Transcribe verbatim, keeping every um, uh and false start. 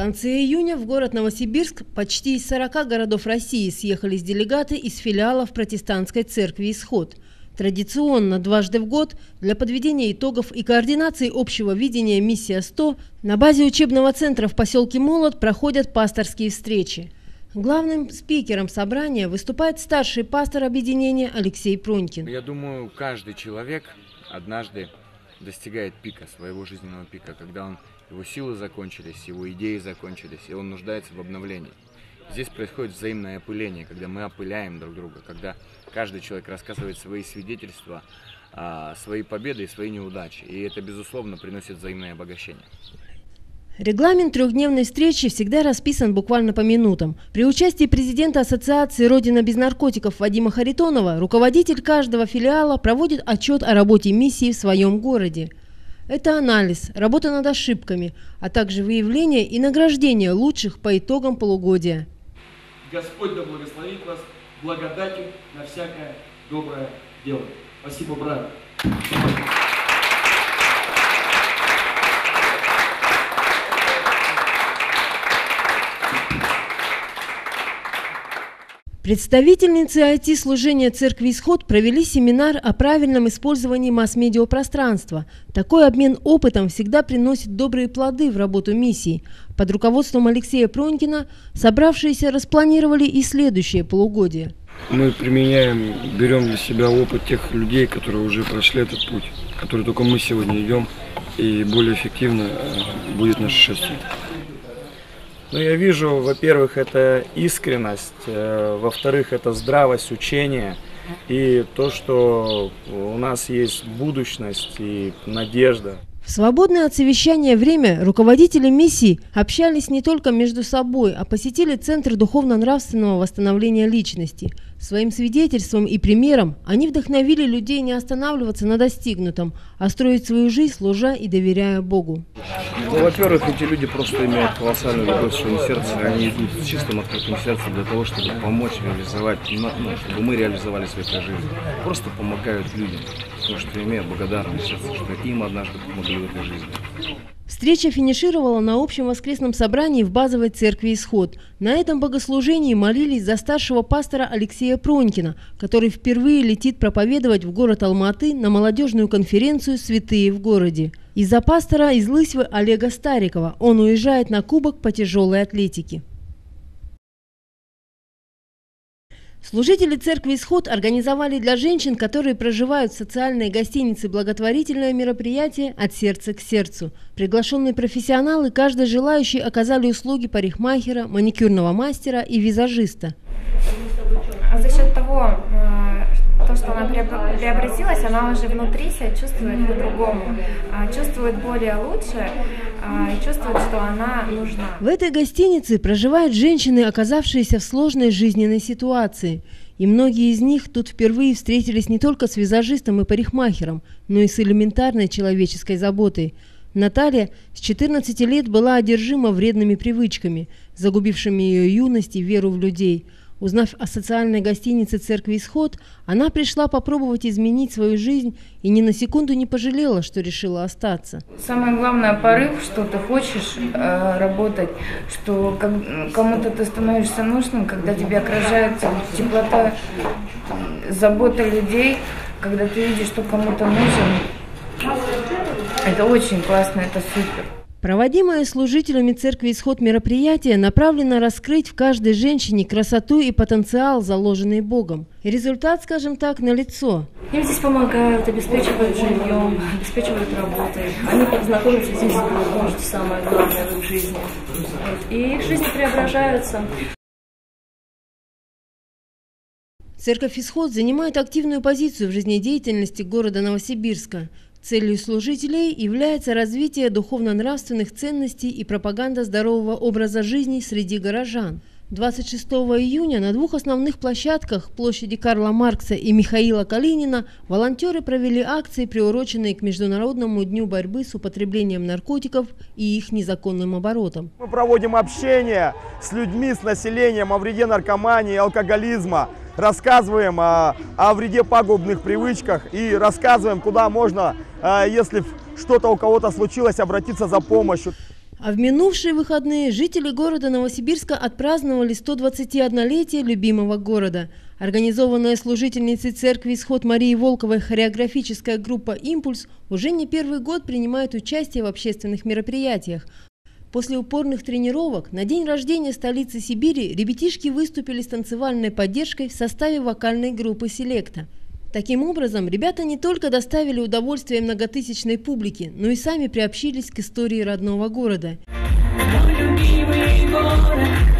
конце июня в город Новосибирск почти из сорока городов России съехались делегаты из филиалов протестантской церкви «Исход». Традиционно дважды в год для подведения итогов и координации общего видения «Миссия сто» на базе учебного центра в поселке Молот проходят пасторские встречи. Главным спикером собрания выступает старший пастор объединения Алексей Пронькин. Я думаю, каждый человек однажды достигает пика, своего жизненного пика, когда он, его силы закончились, его идеи закончились, и он нуждается в обновлении. Здесь происходит взаимное опыление, когда мы опыляем друг друга, когда каждый человек рассказывает свои свидетельства, свои победы и свои неудачи. И это, безусловно, приносит взаимное обогащение. Регламент трехдневной встречи всегда расписан буквально по минутам. При участии президента Ассоциации «Родина без наркотиков» Вадима Харитонова руководитель каждого филиала проводит отчет о работе миссии в своем городе. Это анализ, работа над ошибками, а также выявление и награждение лучших по итогам полугодия. Господь да благословит вас благодатью на всякое доброе дело. Спасибо, брат. Представительницы ай ти-служения церкви «Исход» провели семинар о правильном использовании масс-медиапространства. Такой обмен опытом всегда приносит добрые плоды в работу миссии. Под руководством Алексея Пронькина собравшиеся распланировали и следующее полугодие. Мы применяем, берем для себя опыт тех людей, которые уже прошли этот путь, который только мы сегодня идем, и более эффективно будет наше шествие. Ну, я вижу, во-первых, это искренность, во-вторых, это здравость учения и то, что у нас есть будущность и надежда. В свободное от совещания время руководители миссии общались не только между собой, а посетили Центр духовно-нравственного восстановления личности. Своим свидетельством и примером они вдохновили людей не останавливаться на достигнутом, а строить свою жизнь, служа и доверяя Богу. Ну, во-первых, эти люди просто имеют колоссальную любовь в своем сердце, они идут с чистым открытым сердцем для того, чтобы помочь реализовать, ну, чтобы мы реализовали свои жизни. Просто помогают людям, потому что имеют благодарное сердце, что им однажды помогли в этой жизни. Встреча финишировала на общем воскресном собрании в базовой церкви «Исход». На этом богослужении молились за старшего пастора Алексея Пронькина, который впервые летит проповедовать в город Алматы на молодежную конференцию «Святые в городе». И за пастора из Лысьвы Олега Старикова. Он уезжает на кубок по тяжелой атлетике. Служители церкви «Исход» организовали для женщин, которые проживают в социальной гостинице, благотворительное мероприятие «От сердца к сердцу». Приглашенные профессионалы, каждый желающий, оказали услуги парикмахера, маникюрного мастера и визажиста. А за счет того, то, что она преобразилась, она уже внутри себя чувствует по-другому, чувствует более лучше и чувствует, что она нужна. В этой гостинице проживают женщины, оказавшиеся в сложной жизненной ситуации. И многие из них тут впервые встретились не только с визажистом и парикмахером, но и с элементарной человеческой заботой. Наталья с четырнадцати лет была одержима вредными привычками, загубившими ее юность и веру в людей. Узнав о социальной гостинице церкви «Исход», она пришла попробовать изменить свою жизнь и ни на секунду не пожалела, что решила остаться. Самое главное – порыв, что ты хочешь э, работать, что кому-то ты становишься нужным, когда тебя окружает теплота, забота людей, когда ты видишь, что кому-то нужен. Это очень классно, это супер. Проводимое служителями церкви «Исход» мероприятие направлено раскрыть в каждой женщине красоту и потенциал, заложенный Богом. И результат, скажем так, налицо. Им здесь помогают, обеспечивают жильем, обеспечивают работой. Они знакомятся здесь с Богом, что самое главное в их жизни. И их жизни преображаются. Церковь «Исход» занимает активную позицию в жизнедеятельности города Новосибирска. Целью служителей является развитие духовно-нравственных ценностей и пропаганда здорового образа жизни среди горожан. двадцать шестого июня на двух основных площадках, площади Карла Маркса и Михаила Калинина, волонтеры провели акции, приуроченные к Международному дню борьбы с употреблением наркотиков и их незаконным оборотом. Мы проводим общение с людьми, с населением о вреде наркомании и алкоголизма. Рассказываем о, о вреде пагубных привычках и рассказываем, куда можно, если что-то у кого-то случилось, обратиться за помощью. А в минувшие выходные жители города Новосибирска отпраздновали сто двадцатиоднолетие любимого города. Организованная служительницей церкви Исход Марии Волковой хореографическая группа «Импульс» уже не первый год принимает участие в общественных мероприятиях. После упорных тренировок на день рождения столицы Сибири ребятишки выступили с танцевальной поддержкой в составе вокальной группы «Селекта». Таким образом, ребята не только доставили удовольствие многотысячной публике, но и сами приобщились к истории родного города. Мой любимый город.